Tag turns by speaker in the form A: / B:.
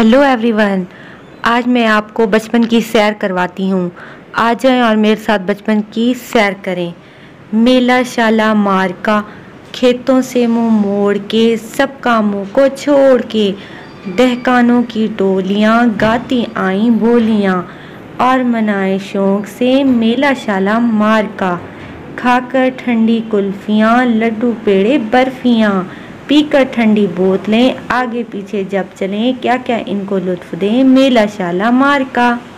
A: Hello everyone. आज मैं आपको बचपन की सैर करवाती हूँ। आ जाएं और मेरे साथ बचपन की सैर करें। मेला शाला मारका, खेतों से मुंह मोड़ के, सब कामों को छोड़ के, दहकानों की टोलियाँ गाती आईं बोलियाँ, और मनाए शौक से मेला शाला मारका। खाकर ठंडी कुल्फियाँ, लड्डू पेड़े बर्फियाँ, पीकर ठंडी बोतलें, आगे पीछे जब चलें, क्या क्या इनको लुत्फ दें मेला शाला मारका।